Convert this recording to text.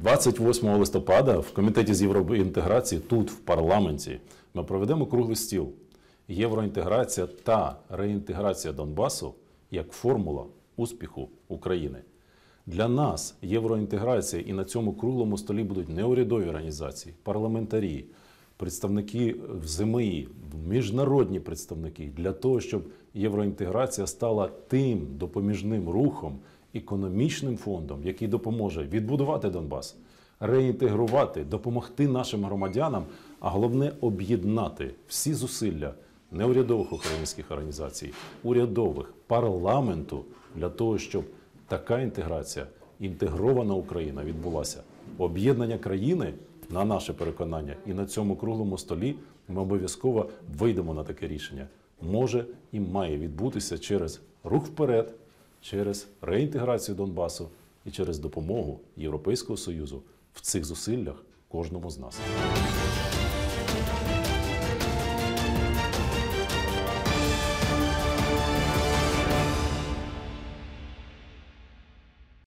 28 листопада в Комітеті з євроінтеграції тут, в парламенті, ми проведемо круглий стіл. Євроінтеграція та реінтеграція Донбасу як формула успіху України. Для нас євроінтеграція, і на цьому круглому столі будуть неурядові організації, парламентарі, представники ЗМІ, міжнародні представники, для того, щоб євроінтеграція стала тим допоміжним рухом, економічним фондом, який допоможе відбудувати Донбас, реінтегрувати, допомогти нашим громадянам, а головне об'єднати всі зусилля неурядових українських організацій, урядових, парламенту, для того, щоб така інтеграція, інтегрована Україна відбулася. Об'єднання країни, на наше переконання, і на цьому круглому столі ми обов'язково вийдемо на таке рішення. Може і має відбутися через рух вперед, через реінтеграцію Донбасу і через допомогу Європейського Союзу в цих зусиллях кожному з нас.